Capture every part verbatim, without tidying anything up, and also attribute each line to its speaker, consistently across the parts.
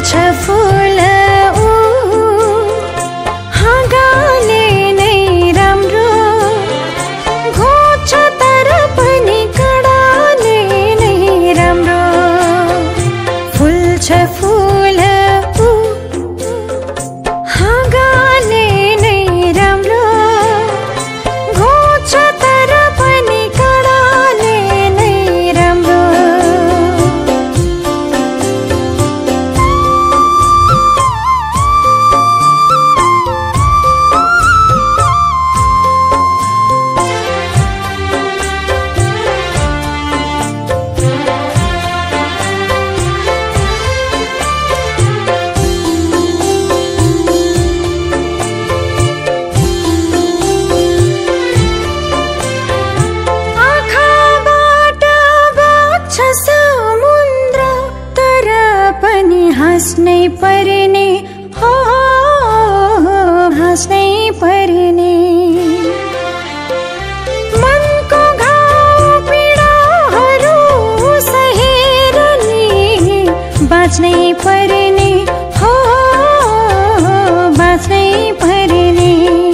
Speaker 1: फूल ऊ हाँगाले नै राम्रो घोच्छ तर पनि कडाले नै राम्रो फुल्छ फूल ऊ हाँगाले नै राम्रो घोच्छ तर पनि कडाले नै राम्रो समुद्र तर पनि हाँस्नै पर्ने हो हाँस्नै पर्ने मनको घाउ पीडाहरू सहेर नि बाँच्नै पर्ने हो बाँच्नै पर्ने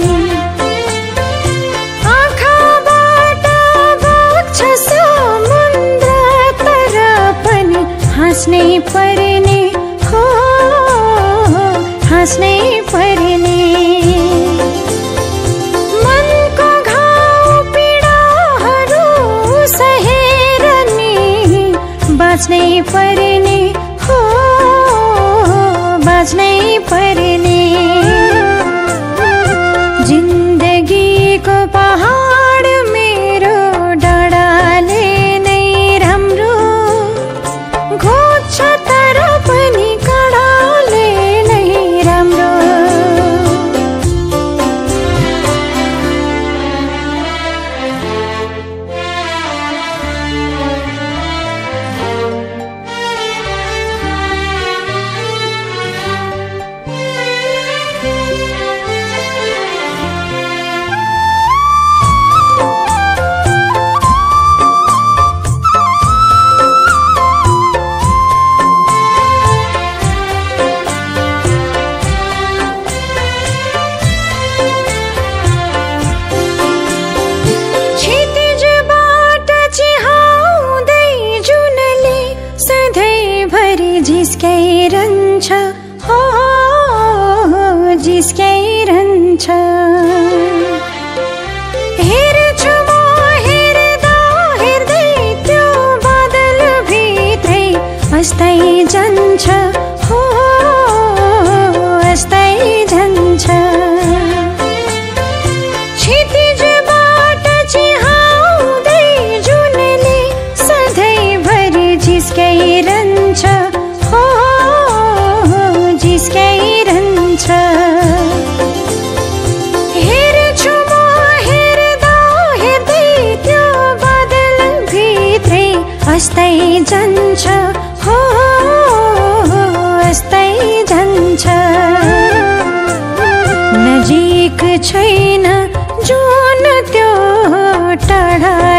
Speaker 1: आँखाबाट बग्छ समुद्र तर पनि हाँस्नै पर्ने हो हाँस्नै पर्ने मनको घाउ पीडाहरू सहेर नि बाँच्नै पर्ने हो बाँच्नै पर्ने जिन्दगीको पहाड मेरो डाँडाले नै राम्रो घोच्छ तर पनि कडाले नै राम्रो जिस्काइरहन्छ हो जिस्काइरहन्छ हेर्छु म हेर्दा हेर्दै त्यो बादल भित्रै अस्दै जान्छ हो अस्दै जान्छ क्षितिजबाट चिहाउँदै जुनले सधैँभरि जिस्काइरहन्छ हो जिस्काइरहन्छ हेर्छु म हेर्दा हेर्दै त्यो बादल भित्रै अस्दै जान्छ हो अस्दै जान्छ नजिक छैन जुन त्यो टाढा